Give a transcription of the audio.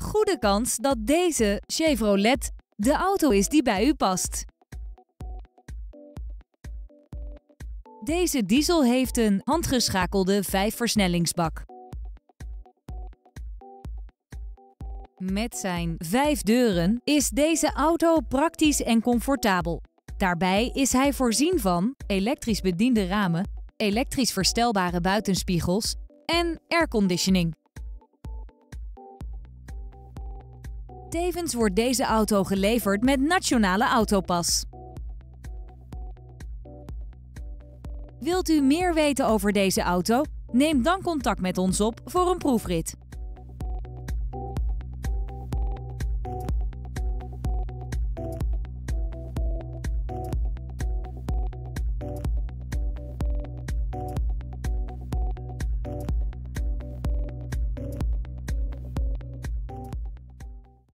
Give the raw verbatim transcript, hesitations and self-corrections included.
goede kans dat deze Chevrolet de auto is die bij u past. Deze diesel heeft een handgeschakelde vijfversnellingsbak. Met zijn vijf deuren is deze auto praktisch en comfortabel. Daarbij is hij voorzien van elektrisch bediende ramen, elektrisch verstelbare buitenspiegels en airconditioning. Tevens wordt deze auto geleverd met Nationale Autopas. Wilt u meer weten over deze auto? Neem dan contact met ons op voor een proefrit.